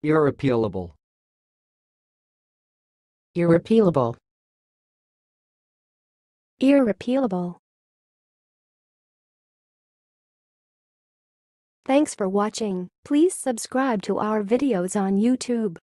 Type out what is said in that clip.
irrepealable, irrepealable, irrepealable. Thanks for watching. Please subscribe to our videos on YouTube.